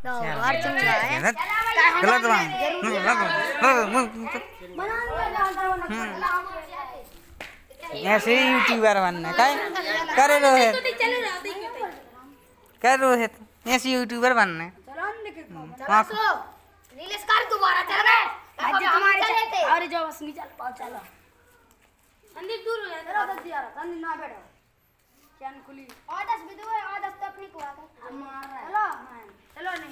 गलत बात ऐसे ही यूट्यूबर बनना करे रोहित कर रोहित ऐसे यूट्यूबर बनना दोबारा चल गए अरे जो बस नहीं चल पाओ चलो संदीप दूर हो जाए चलो 10 यार संदीप ना बैठो चैन खुली और 10 भी दो और 10 तो अपनी को आता मार रहा है चलो नहीं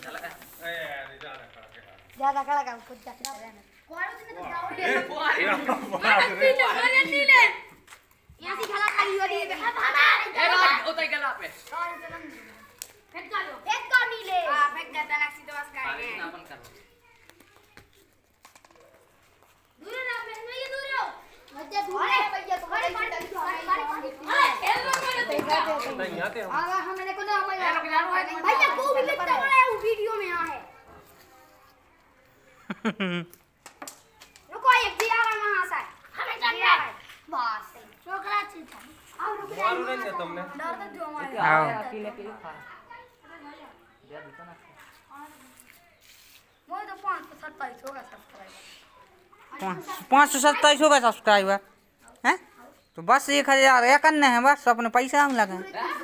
ज्यादा खड़ा काम खुद जाते रहना कोड़ो दिन तो जाओ नीले यहां से खेला खाली हो रही है उतर गला पे फेंक दो नीले हां फेंक देता ना सीधे बस गाएंगे अपन करो दूर ना ये दूर हो मध्य दूर है भैया तुम्हारे खेल नहीं आते हम हां हमने को ना भैया को भी लगता है वो वीडियो में आ है रुको एक दिया है वहां से हमें जाना है बस छोकरा चीज आओ रुक मारो नहीं तुमने डर तो जो हमारे आओ अकेले खा दे दो ना वो तो 527 होगा सब्सक्राइबर 527 होगा सब्सक्राइबर हैं तो बस 1000 या करना है बस अपने पैसा हम लगे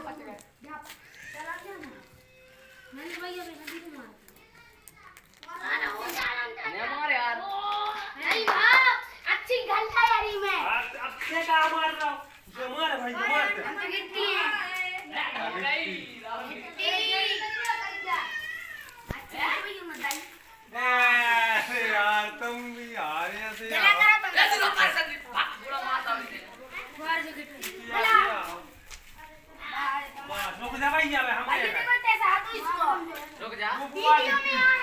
यार तुम भी यार ऐसे रुक जा भाई हम रुक जा वीडियो में